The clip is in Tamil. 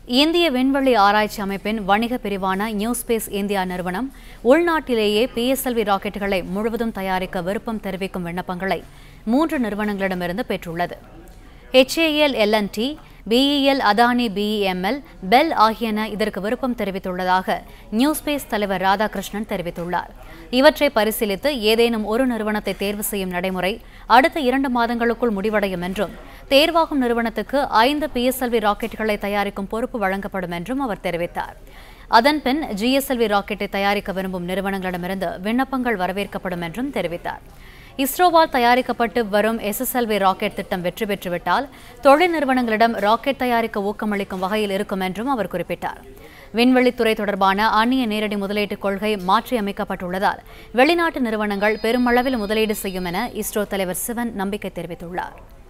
இந்திய விண்வெளி ஆராய்ச்சி அமைப்பின் வணிக பிரிவான நியூ ஸ்பேஸ் இந்தியா நிறுவனம் உள்நாட்டிலேயே PSLV ராக்கெட்டுகளை முழுவதும் தயாரிக்க விருப்பம் தெரிவிக்கும் விண்ணப்பங்களை 3 நிறுவனங்களிடமிருந்து பெற்றுள்ளது. HAL L&T, BEL Adani BEML, BHEL ஆகியன இதற்கு விருப்பம் தெரிவித்துள்ளதாக நியூ ஸ்பேஸ் தலைவர் ராதாகிருஷ்ணன் தெரிவித்துள்ளார். இவற்றை பரிசீலித்து ஏதேனும் ஒரு நிறுவனத்தை தேர்வு செய்யும் நடைமுறை அடுத்த 2 மாதங்களுக்குள் முடிவடையும் என்றும், தேர்வாகும் நிறுவனத்துக்கு 5 PSLV ராக்கெட்டுகளை தயாரிக்கும் பொறுப்பு வழங்கப்படும் என்றும் அவர் தெரிவித்தார். அதன்பின் GSLV ராக்கெட்டை தயாரிக்க விரும்பும் நிறுவனங்களிடமிருந்து விண்ணப்பங்கள் வரவேற்கப்படும் என்றும் தெரிவித்தார். இஸ்ரோவால் தயாரிக்கப்பட்டு வரும் SSLV ராக்கெட் திட்டம் வெற்றி பெற்றுவிட்டால் தொழில் நிறுவனங்களிடம் ராக்கெட் தயாரிக்க ஊக்கமளிக்கும் வகையில் இருக்கும் என்றும் அவர் குறிப்பிட்டார். விண்வெளித்துறை தொடர்பான அந்நிய நேரடி முதலீட்டுக் கொள்கை மாற்றியமைக்கப்பட்டுள்ளதால் வெளிநாட்டு நிறுவனங்கள் பெருமளவில் முதலீடு செய்யும் என இஸ்ரோ தலைவர் சிவன் நம்பிக்கை தெரிவித்துள்ளார்.